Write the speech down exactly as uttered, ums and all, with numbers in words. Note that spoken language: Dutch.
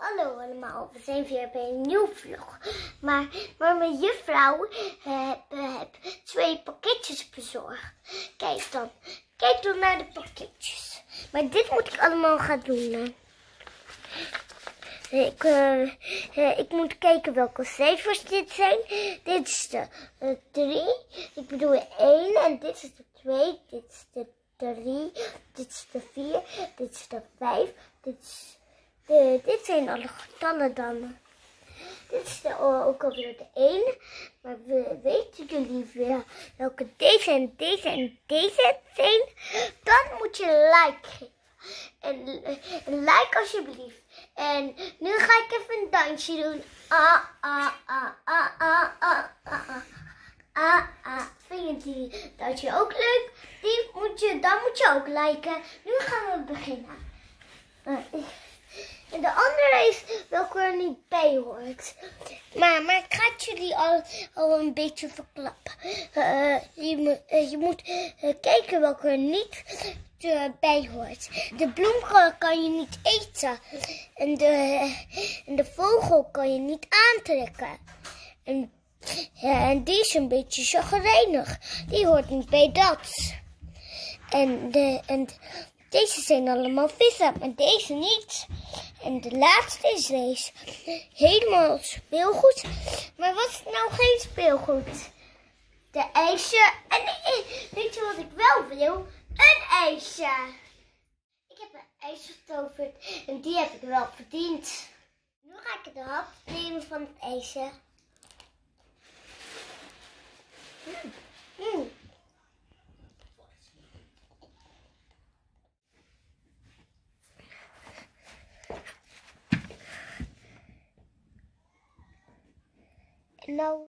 Hallo allemaal, we zijn weer bij een nieuw vlog. Maar, maar mijn juffrouw heb, heb twee pakketjes bezorgd. Kijk dan, kijk dan naar de pakketjes. Maar dit moet ik allemaal gaan doen. Ik, uh, uh, ik moet kijken welke cijfers dit zijn. Dit is de uh, drie, ik bedoel de één en dit is de twee, dit is de drie, dit is de vier, dit is de vijf, dit is... De, dit zijn alle getallen dan. Dit is de, uh, ook alweer de één. Maar we, weten jullie weer welke deze en deze en deze zijn? Dan moet je like geven. En uh, like alsjeblieft. En nu ga ik even een dansje doen. Ah, ah, ah, ah, ah, ah, ah, ah. Ah, ah. Vind je die dansje ook leuk? Die moet je, dan moet je ook liken. Nu gaan we beginnen. Uh, En de andere is welke er niet bij hoort. Maar, maar ik ga het jullie al, al een beetje verklappen. Uh, je, moet, uh, je moet uh, kijken welke er niet uh, bij hoort. De bloem kan je niet eten. En de, uh, en de vogel kan je niet aantrekken. En, uh, en die is een beetje chagrijnig. Die hoort niet bij dat. En de... En, Deze zijn allemaal vissen, maar deze niet. En de laatste is deze. Helemaal speelgoed. Maar wat is nou geen speelgoed? De ijsje. En weet je wat ik wel wil? Een ijsje. Ik heb een ijsje getoverd en die heb ik wel verdiend. Nu ga ik de hap nemen van het ijsje. Mm. Mm. Nou.